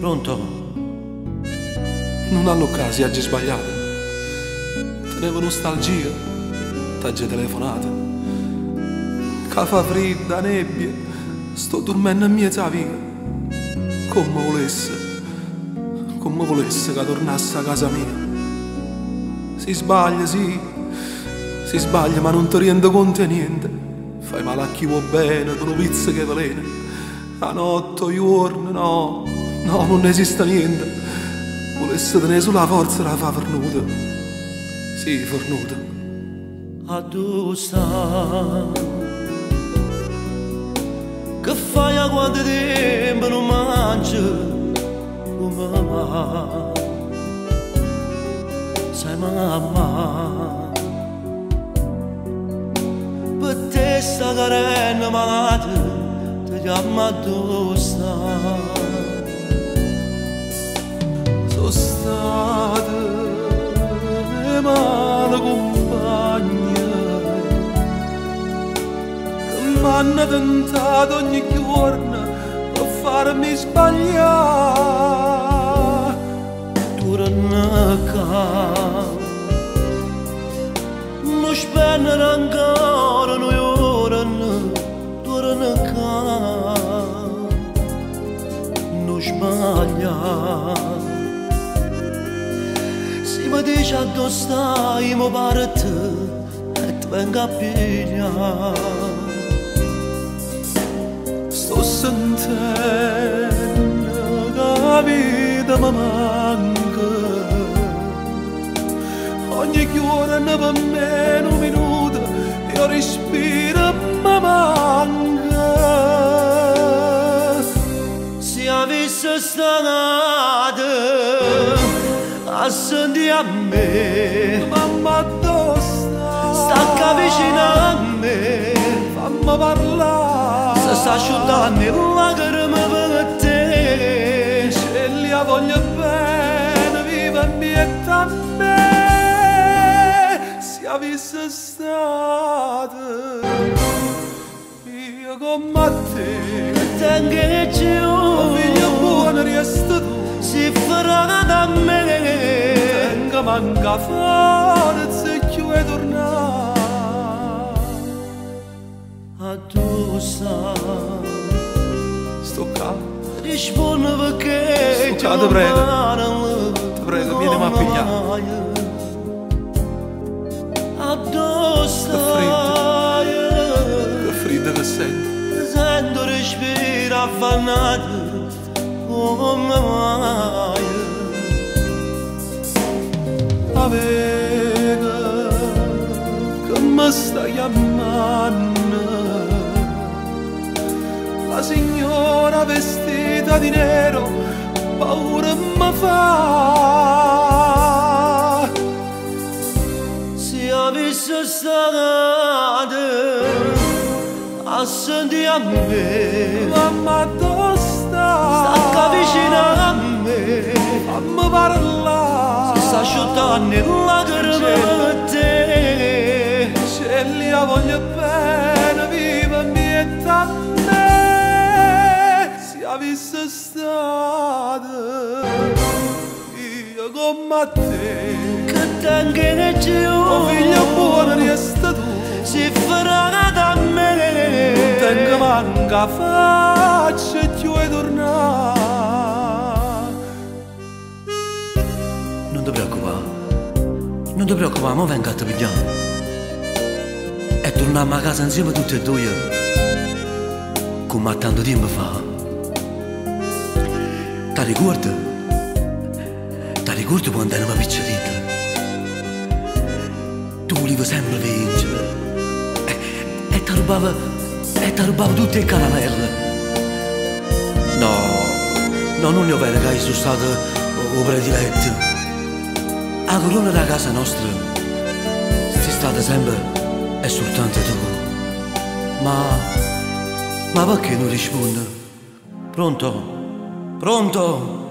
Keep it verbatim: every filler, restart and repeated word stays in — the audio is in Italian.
Pronto? Non hanno casi, oggi sbagliato. Tenevo nostalgia, t'aggi telefonate. Che fa fredda, nebbia, sto dormendo in mezzo a via. Come volesse, come volesse che tornasse a casa mia. Si sbaglia, sì, si sbaglia, ma non ti rendi conto di niente. Fai male a chi vuoi bene, con un pizza che velena. La notte, i giorni, no, no, non esiste niente. Volesse tenere sulla forza la fa fornuta. Sì, fornuta. A tu sta, che fai a quanto tempo non mangi come mamma? Sai mamma, per te sta carena malata ti chiama a tu sta. Sono state le male compagne che m'hanno tentato ogni giorno per farmi sbagliare. Torna qua, non spendere ancora noi ora, torna qua, non sbaglia. Si mi dice a dove stai, mi pare te e ti vengo a pigliare. Sto sentendo che la vita mi manca. Ogni giorno per me un minuto io respiro mi manca. Se avessi stata a sentire a me, Mamma dove sta? stacca vicino a me, Fammi parlare. se sta asciugando le lacrime per te. Se li voglio bene, viva e mietta a me. Se avessi stato io come te, Tengo giù, figlio buono resta tu. si farà da me. Tengo manca forza e chi vuoi tornare. A tu sta, Sto qua, rispondi perché Sto qua, ti prego. Ti prego, vieni a pigliare. A tu stai, che freddo che sento. sento respiro affannato come mai. La vega che mi sta chiamando, la signora vestita di nero, paura mi fa. Se avessi stato a sentire a me, Mamma dove sta? stacca vicino a me, Fammi parlare. sta asciugando le lacrime per te. Se li voglio bene, viva e mietta a me. Se avessi stato io come te, Che tengo giù, oh figlio buono resta tu. si farà da me. Tengo manca faccia e ti vuoi tornare. Non ti preoccupare, non ti preoccupare, mo vengo a te pigliare. E torniamo a casa insieme tutti e due, come a tanto tempo fa. Ti ricordi? Ti ricordi quando eravamo piccolini? Tu volevi sempre vincere e, e ti rubava, e ti rubava tutte le caramelle. No, no, non è vero che sei stato o prediletto. La corona della casa nostra sei stata sempre e soltanto tu. Ma, ma perché non rispondi? Pronto? Pronto?